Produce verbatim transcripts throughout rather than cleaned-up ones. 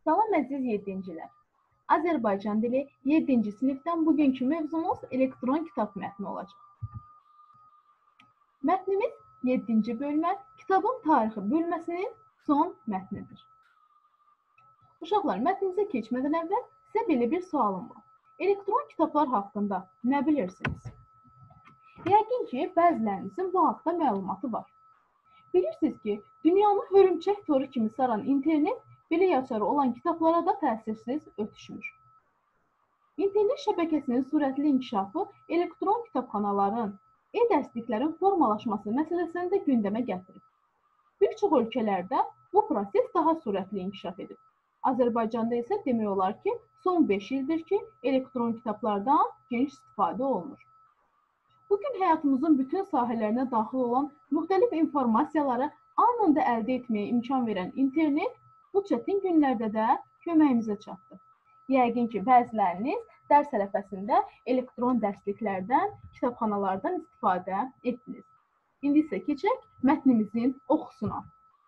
Salam əziz yeddincilər. Azərbaycan dili yeddinci sinifdən bugünkü mövzumuz elektron kitab mətni olacaq. Mətnimiz yeddinci bölmə kitabın tarixi bölməsinin son mətnidir. Uşaqlar, mətnimizə keçmədən əvvəl sizə belə bir sualım var. Elektron kitablar haqqında nə bilirsiniz? Yəqin ki, bəzilərinizin bu haqda məlumatı var. Bilirsiniz ki, dünyanı hörümçək toru kimi saran internet belə yaşarı olan kitablara da təsirsiz ötüşmür. İnternet şəbəkəsinin sürətli inkişafı elektron kitabxanaların, e-dərsliklərin formalaşması məsələsini də gündəmə gətirib. Bir çox ölkələrdə bu proses daha sürətli inkişaf edib. Azərbaycanda isə demək olar ki, son beş ildir ki, elektron kitablardan geniş istifadə olunur. Bugün həyatımızın bütün sahələrinə daxil olan müxtəlif informasiyaları anında əldə etməyə imkan verən internet bu çətin günlərdə də köməyimizə çatdı. Yəqin ki, bəziləriniz dərs ərəfəsində elektron dərsliklərdən, kitabxanalardan istifadə etdiniz. İndi isə keçək mətnimizin oxusuna.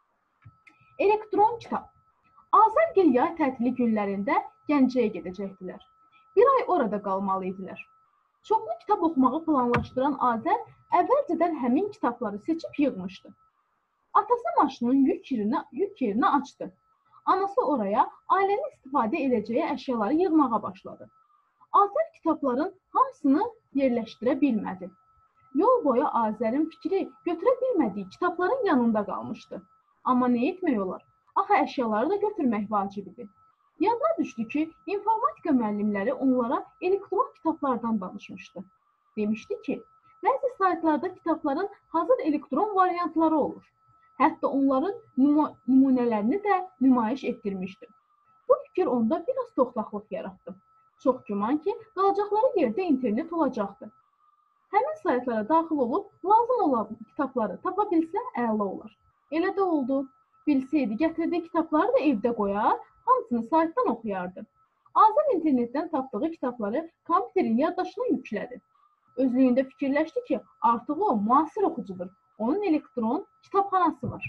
Elektron kitab. Azərgil yay tətili günlərində Gəncəyə gedəcəkdilər. Bir ay orada qalmalı idilər. Çoxlu kitab oxumağı planlaşdıran Azər əvvəlcədən həmin kitabları seçib yığmışdı. Atası maşının yük yerini, yük yerini açdı. Anası oraya ailənin istifadə edəcəyi əşyaları yığmağa başladı. Azər kitabların hamısını yerləşdirə bilmədi. Yol boyu Azərin fikri götürə bilmədiyi kitabların yanında qalmışdı. Amma nə etmək olar? Axı əşyaları da götürmək vacib idi. Yadına düşdü ki, informatika müəllimləri onlara elektron kitablardan danışmışdı. Demişdi ki, bəzi saytlarda kitabların hazır elektron variantları olur. Hətta onların nümunələrini də nümayiş etdirmişdi. Bu fikir onda biraz toxtaqlıq yaratdı. Çox güman ki, qalacaqları yerdə internet olacaqdı. Həmin saytlara daxil olub, lazım olan kitabları tapa bilsə əla olar. Elə də oldu. Bilsəydi, gətirdiyi kitabları da evdə qoyar, hamısını saytdan oxuyardı. Azər internetdən tapdığı kitabları kompüterin yaddaşına yüklədi. Özlüyündə fikirləşdi ki, artıq o müasir oxucudur. Onun elektron kitabxanası var.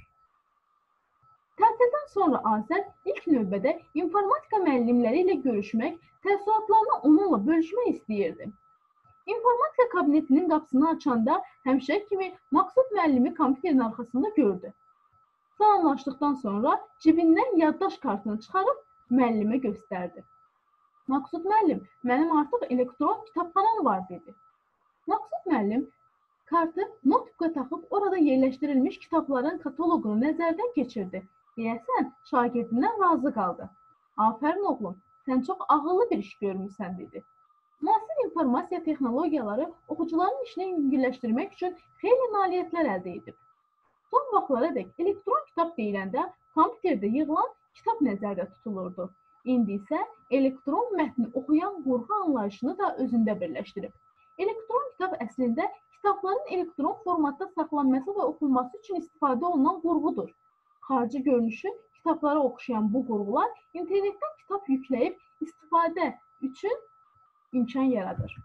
Tətildən sonra Azər ilk növbədə informatika müəllimləri ilə görüşmək, təəssüratlarını onunla bölüşmək istəyirdi. İnformatika kabinetinin qapısını açanda həmişə kimi Maqsud müəllimi kompüterin arxasında gördü. Salamlaşdıqdan sonra cibindən yaddaş kartını çıxarıb müəllimə göstərdi. Maqsud müəllim, mənim artıq elektron kitabxanam var, dedi. Maqsud müəllim kartı notebook'a taxıb orada yerləşdirilmiş kitabların kataloqunu nəzərdən keçirdi. Deyəsən, şagirdindən razı qaldı. Afərin oğlum, sən çox ağıllı bir iş görmüsən, dedi. Müasir informasiya texnologiyaları oxucuların işini yüngülləşdirmək üçün xeyli nailiyyətlər əldə edib. Son vaxtlara dək elektron kitab deyiləndə kompüterdə yığılan kitab nəzərdə tutulurdu. İndi isə elektron mətni oxuyan qurğu anlayışını da özündə birləşdirib. Elektron kitab əslində kitabların elektron formatda saxlanması və oxunması üçün istifadə olunan qurğudur. Xarici görünüşü kitablara oxşayan bu qurğular internetdən kitab yükləyib istifadə üçün imkan yaradır.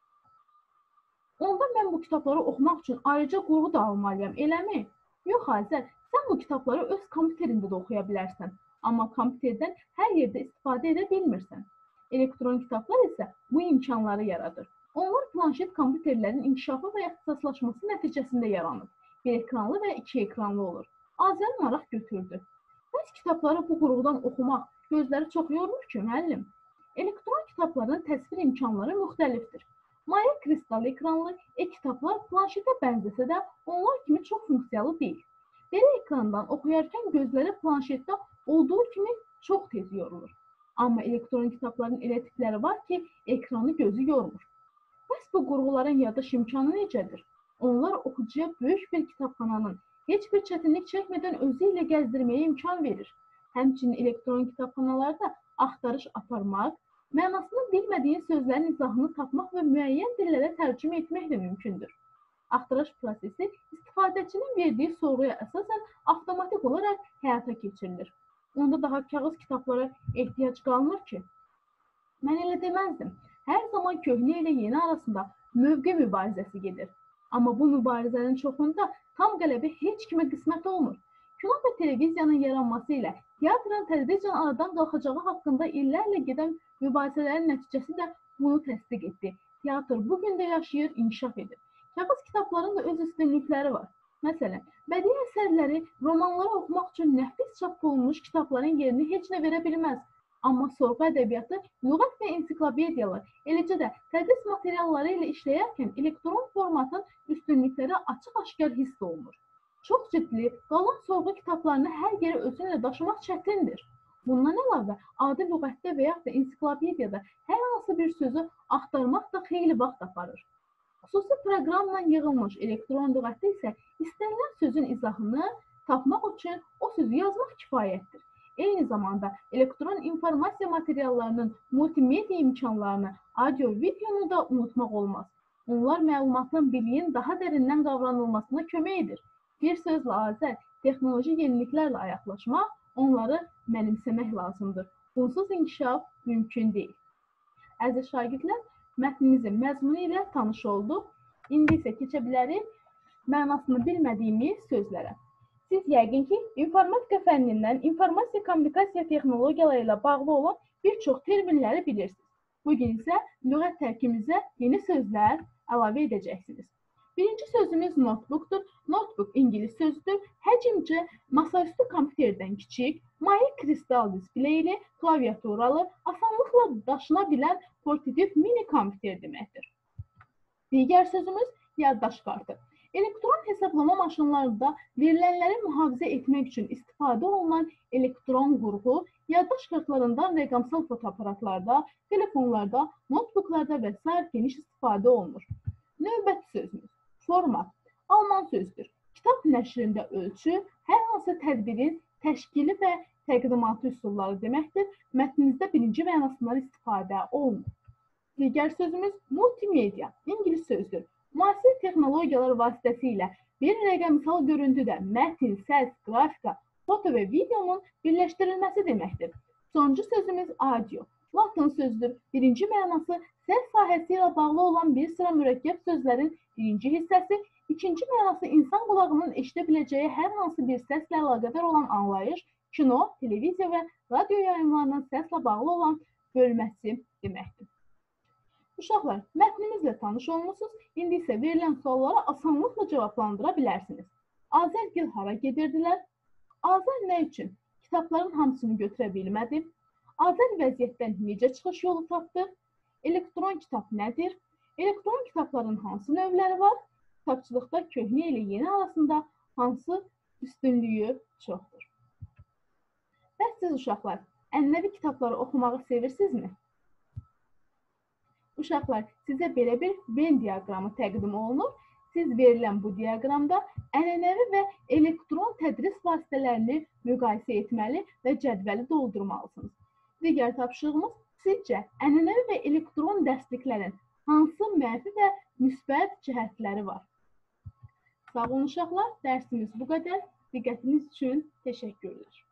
Onda mən bu kitabları oxumaq üçün ayrıca qurğu da almalıyam, eləmi? Yox, Azər, sən bu kitabları öz kompüterində də oxuya bilərsən, amma kompüterdən hər yerdə istifadə edə bilmirsən. Elektron kitablar isə bu imkanları yaradır. Onlar planşet kompüterlərin inkişafı və ixtisaslaşması nəticəsində yaranıb. Bir ekranlı və iki ekranlı olur. Azər maraq götürdü. Bəs kitabları bu qurğudan oxumaq gözləri çox yormur ki, müəllim? Elektron kitabların təsvir imkanları müxtəlifdir. Maya kristal ekranlı e-kitablar planşetə bənzəsə də onlar kimi çox funksiyalı deyil. Belə ekrandan oxuyarkən gözləri planşetdə olduğu kimi çox tez yorulur. Amma elektron kitabların elə tipləri var ki, ekranı gözü yormur. Bəs bu qurğuların yaddaş imkanı necədir? Onlar oxucuya böyük bir kitabxananın heç bir çətinlik çəkmədən özü ilə gəzdirməyə imkan verir. Həmçinin elektron kitabxanalarda axtarış aparmaq, mənasını bilmədiyin sözlərin izahını tapmaq və müəyyən dillərə tərcümə etmək də mümkündür. Axtarış prosesi istifadəçinin verdiyi soruya əsasən avtomatik olaraq həyata keçirilir. Onda daha kağız kitablara ehtiyac qalmır ki. Mən elə deməzdim. Hər zaman köhnə ilə yeni arasında mövqe mübarizəsi gedir. Amma bu mübarizənin çoxunda tam qələbə heç kimə qismət olmur. Kino və televiziyanın yaranması ilə Teatrın tədricən aradan qalxacağı haqqında illərlə gedən mübahisələrin nəticəsi də bunu təsdiq etdi. Teatr bugün də yaşayır, inkişaf edir. Kağız kitabların da öz üstünlükləri var. Məsələn, bədii əsərləri, romanları oxumaq üçün nəfis çap olunmuş kitabların yerini heç nə verə bilməz. Amma sorğu ədəbiyyatı, lüğət və ensiklopediyalar, eləcə də tədris materialları ilə işləyərkən elektron formatın üstünlükləri açıq-aşkar hiss olunur. Çox ciddi, qalın sorğu kitablarını hər yerə özünlə daşımaq çətindir. Bundan əlavə, adi lüğətdə və yaxud da ensiklopediyada hər hansı bir sözü axtarmaq da xeyli vaxt aparır. Xüsusi proqramla yığılmış elektron lüğətdə isə istənilən sözün izahını tapmaq üçün o sözü yazmaq kifayətdir. Eyni zamanda elektron informasiya materiallarının multimedia imkanlarını, audio-videonu da unutmaq olmaz. Onlar məlumatın, biliyin daha dərindən qavranılmasına kömək edir. Bir sözlə Azər, texnoloji yeniliklərlə ayaqlaşmaq, onları mənimsəmək lazımdır. Bunsuz inkişaf mümkün deyil. Əziz şagirdlər, mətnimizin məzmunu ilə tanış olduq. İndi isə keçə bilərik mənasını bilmədiyimiz sözlərə. Siz yəqin ki, informatika fənnindən informasiya kommunikasiya texnologiyaları ilə bağlı olan bir çox terminləri bilirsiniz. Bugün isə lüğət tərkibimizə yeni sözlər əlavə edəcəksiniz. Birinci sözümüz notebookdur. Notebook ingilis sözüdür. Həcmcə masaüstü kompüterdən kiçik, maye kristal displeyli, klaviaturalı, asanlıqla daşına bilən portativ mini kompüter deməkdir. Digər sözümüz yaddaş kartı. Elektron hesablama maşınlarında verilənləri mühafizə etmək üçün istifadə olunan elektron qurğu, yaddaş kartlarından rəqəmsal fotoaparatlarda, telefonlarda, notebooklarda və sair geniş istifadə olunur. Növbəti sözümüz format. Alman sözdür. Kitab nəşrində ölçü, hər hansı tədbirin təşkili və təqdimatı üsulları deməkdir. Mətninizdə birinci mənasından istifadə olunur. Digər sözümüz multimedia. İngilis sözdür. Müasir texnologiyalar vasitəsilə bir rəqəmsal görüntüdə mətin, səs, qrafika, foto və videonun birləşdirilməsi deməkdir. Sonuncu sözümüz audio. Latin sözdür. Birinci mənası səs sahəsi ilə bağlı olan bir sıra mürəkkəb sözlərin birinci hissəsi, ikinci mənası insan qulağının eşidə biləcəyi hər hansı bir səslə əlaqədar olan anlayış, kino, televiziya və radio yayımlarının səslə bağlı olan bölməsi deməkdir. Uşaqlar, mətnimizlə tanış olmusunuz, indi isə verilən suallara asanlıqla cavablandıra bilərsiniz. Azərgil hara gedirdilər? Azər nə üçün kitabların hamısını götürə bilmədi? Azər vəziyyətdən necə çıxış yolu tapdı? Elektron kitab nədir? Elektron kitabların hansı növləri var? Kitabçılıqda köhnə ilə yeni arasında hansı üstünlüyü çoxdur? Bəs siz uşaqlar, ənənəvi kitabları oxumağı sevirsinizmi? Uşaqlar, sizə belə bir Venn diaqramı təqdim olunur. Siz verilən bu diaqramda ənənəvi və elektron tədris vasitələrini müqayisə etməli və cədvəli doldurmalısınız. Digər tapşırığımız, sizcə ənənəvi və elektron dərsliklərin hansı mənfi və müsbət cəhətləri var? Sağ olun uşaqlar, dərsimiz bu qədər. Diqqətiniz üçün təşəkkürlər.